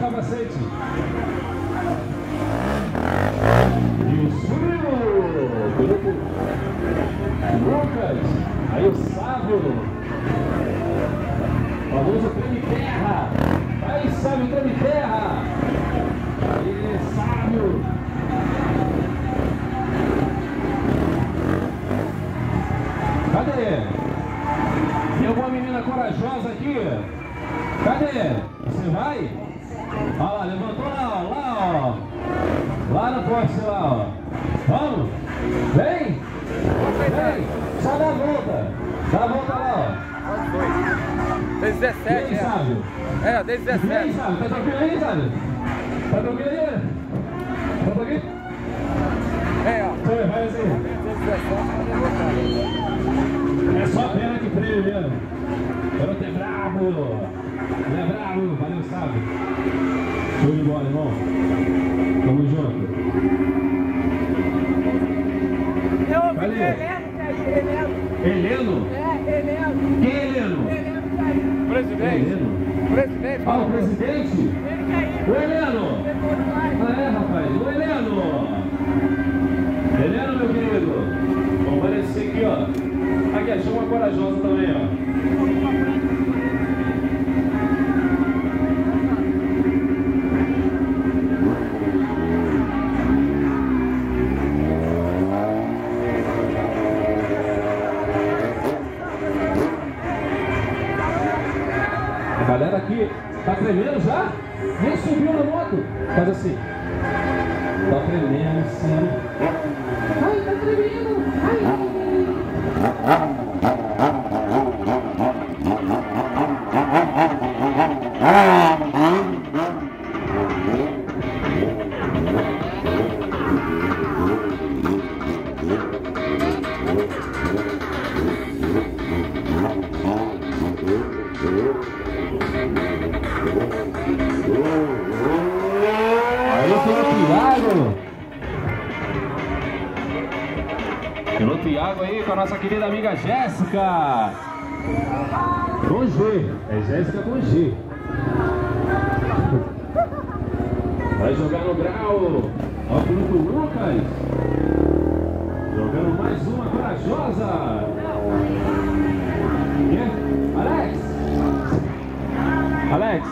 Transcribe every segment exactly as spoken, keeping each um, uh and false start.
capacete. E o Surilo, grupo Lucas, aí o Sábio, famoso treme terra, aí Sábio treme terra, aí Sábio. Cadê? Tem alguma menina corajosa aqui? Cadê? Você vai? Olha lá, levantou lá, ó, lá, ó. Lá no poste, lá, ó. Vamos? Vem! Vem! Só dá a volta. Dá a volta lá, ó. Tem dezessete, Vem, é. Sábio. É, tem dezessete. Vem, Sábio. Tá tranquilo aí, Sábio? Tá tranquilo aí? Tá tranquilo? É, ó. Foi, vai assim. É só pena que freio mesmo. O garoto é brabo. Ele é brabo. Valeu, Sábio. Show de bola, irmão. Tamo junto. Eu ouvi Cadê? que Heleno tá aí, Heleno. Heleno? É, Heleno. Quem é Heleno? Heleno tá aí. Presidente. Heleno? Presidente. Ah, o presidente? Ele caiu. O Heleno! Depois vai. Ah, é, rapaz? O Heleno! Heleno, meu querido. Vamos aparecer aqui, ó. Aqui, achou uma corajosa também, ó. A galera aqui tá tremendo já? Nem subiu na moto. Faz assim. Tá tremendo, sim. Ai, tá tremendo. Ai. Piloto Iago aí com a nossa querida amiga Jéssica. Com G. É Jéssica com G. Vai jogar no grau. Ó o piloto Lucas. Jogando mais uma corajosa. Quem é? Alex. Alex.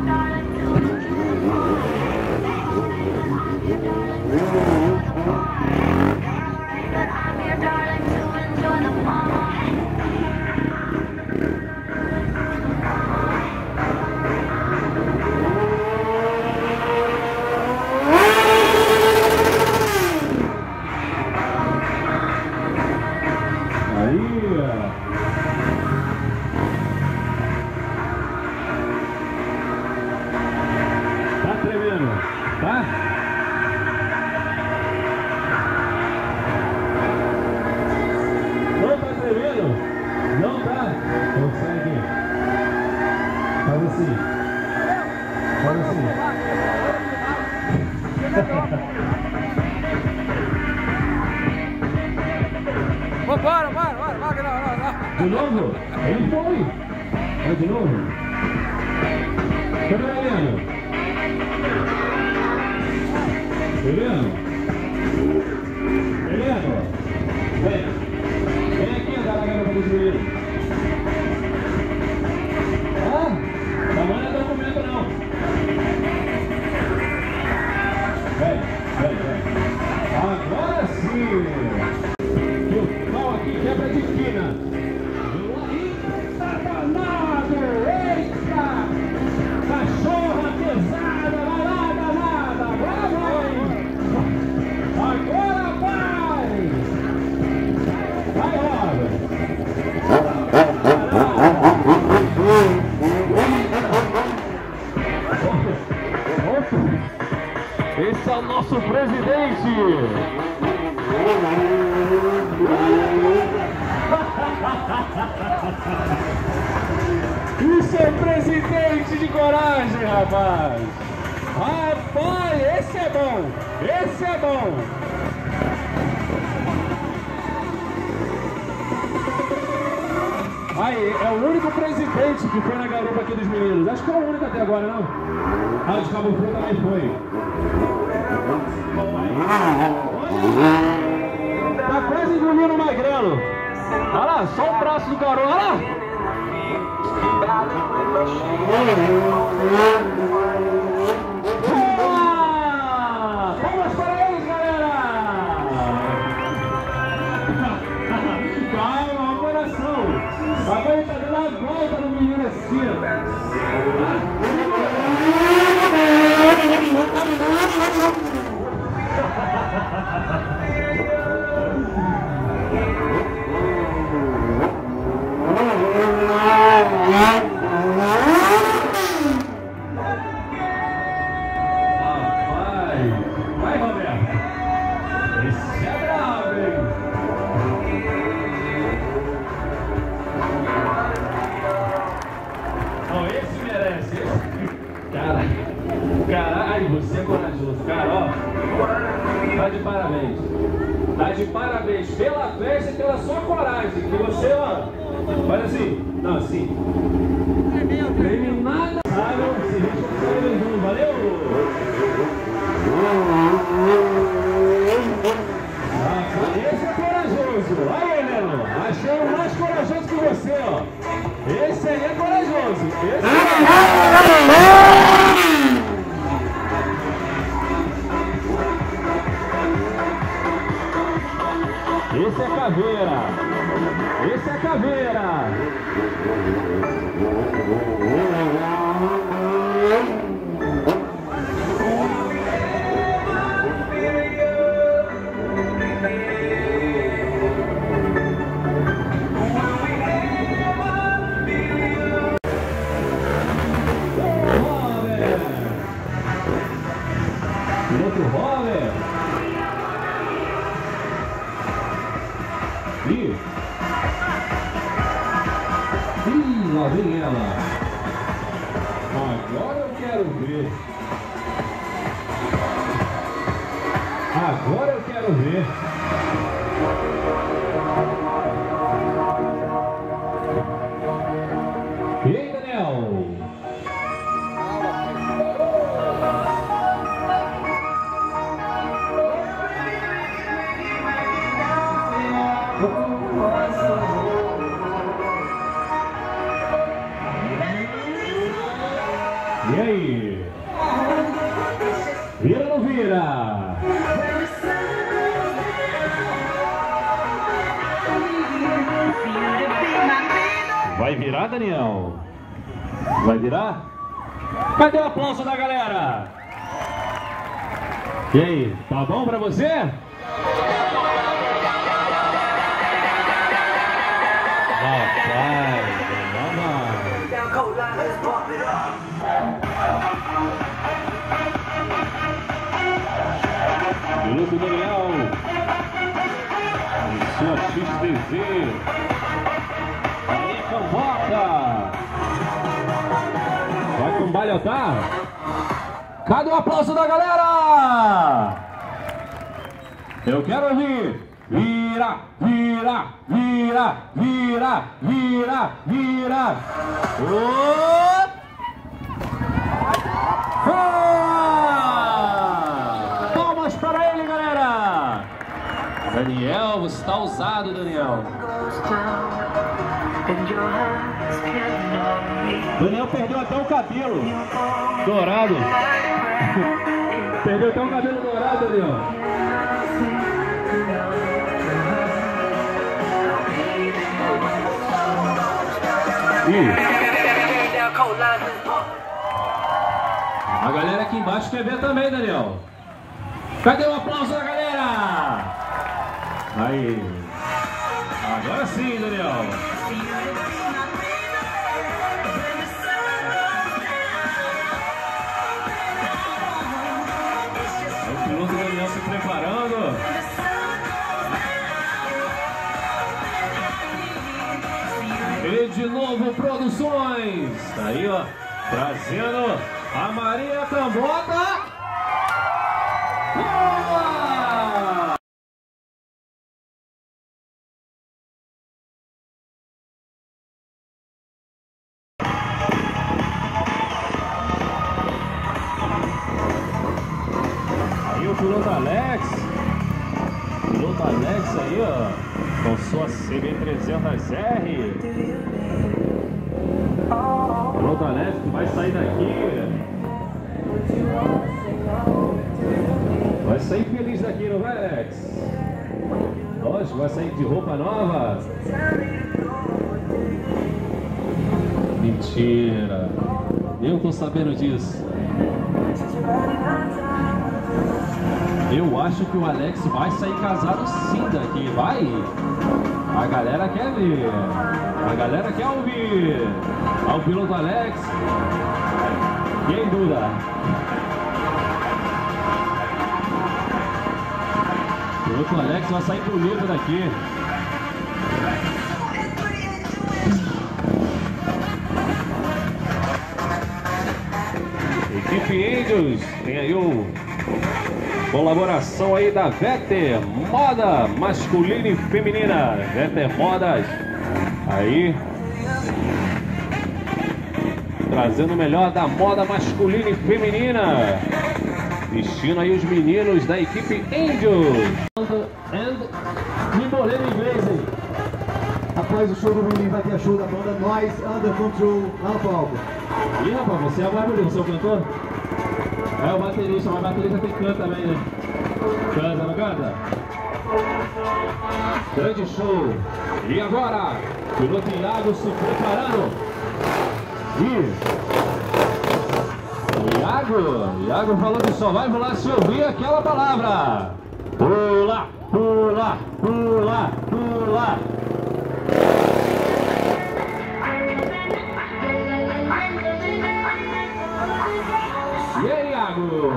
Tá tremendo, tá? Não tá tremendo? Não tá? Consegue. Faz assim. Faz assim. Vambora, bora, bora, bora, não, não, não. De novo? Ele foi. Vai de novo? Cadê o Heleno? Heleno? Heleno? Vem. Vem aqui andar na garota dos meninos. Ah, não manda documento não. Vem, vem, vem. Agora sim. Que o pau aqui quebra de esquina. Eita danado! Eita! Cachorra pesada! Vai lá, danada! Agora vai! Agora vai! Vai, Robert! Esse é o nosso presidente! Isso é presidente de coragem, rapaz! Rapaz, esse é bom! Esse é bom! Aí, é o único presidente que foi na garupa aqui dos meninos. Acho que é o único até agora, não? Ah, de Cabo Frio também foi. Tá quase engolindo o magrelo. Olha lá, só o braço do garoto. Olha lá. Boa! Palmas para eles, galera! Calma, coração. A mãe tá dando a volta no menino assim. Vai, Roberto. Esse é bravo, hein? Não, esse merece. Esse... Cara, caralho, você é corajoso. Cara, ó, tá de parabéns. Tá de parabéns pela festa e pela sua coragem. Que você, ó, faz assim. Não, assim. Prêmio nada. Ah, não, se responsabilizando. Valeu! Ah, esse é corajoso. Aí, Heleno, achei um mais corajoso que você, ó. Esse aí é corajoso. Esse é... Esse é caveira. Esse é caveira. Piloto Roller. Ih. Ih, lá vem ela. Agora eu quero ver. Agora eu quero ver. E aí, Daniel? E aí? Vira ou não vira? Vai virar, Daniel? Vai virar? Cadê o aplauso da galera? E aí, tá bom pra você? Rapaz, Piloto Daniel, em sua X T Z, aí convoca, vai cambalhotar? Cadê o aplauso da galera? Eu quero ouvir. Vira, vira, vira, vira, vira, vira. Oh! Ah! Palmas para ele, galera. Daniel, você está ousado, Daniel. Daniel perdeu até o cabelo dourado. Perdeu até o cabelo dourado, Daniel. Ih. A galera aqui embaixo quer ver também, Daniel. Cadê o aplauso da galera? Aí. Agora sim, Daniel. É o piloto Daniel se preparando. E de novo Produções, tá aí, ó, trazendo a Maria Cambota. sair feliz daqui, não vai, Alex? Lógico, vai sair de roupa nova. Mentira. Eu tô sabendo disso. Eu acho que o Alex vai sair casado sim daqui, vai? A galera quer ver. A galera quer ouvir. Ao piloto Alex. Quem dúvida? O piloto Alex vai sair bonito daqui. Equipe Angels tem aí o colaboração aí da Vetter Moda masculina e feminina. Vetter Modas aí trazendo o melhor da moda masculina e feminina, vestindo aí os meninos da equipe Angels. And Mimboleno inglês, hein? Após o show do menino vai ter show da banda Noise Under Control lá no palco. Ih, rapaz, você é o barulho, você é o cantor? É o baterista, mas o baterista tem canta também, né? Canta, não canta? Grande show. E agora, piloto Iago se preparando. E o Iago, Iago falou que só vai voar se ouvir aquela palavra. Pula, pula, pula, pula. E aí, Iago?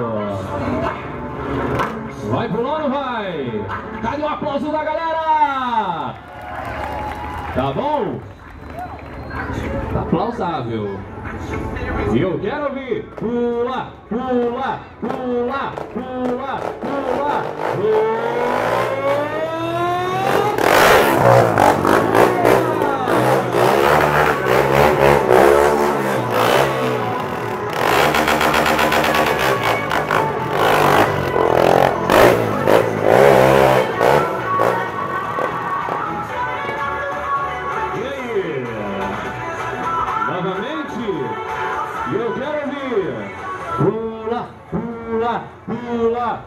Vai pular ou não vai? Cadê o aplauso da galera? Tá bom? Tá aplausável. E eu quero ouvir. Pula, pula, pula, pula, pula, pula. Novamente, eu quero ouvir. Pula, pula, pula.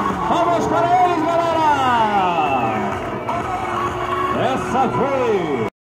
Essa foi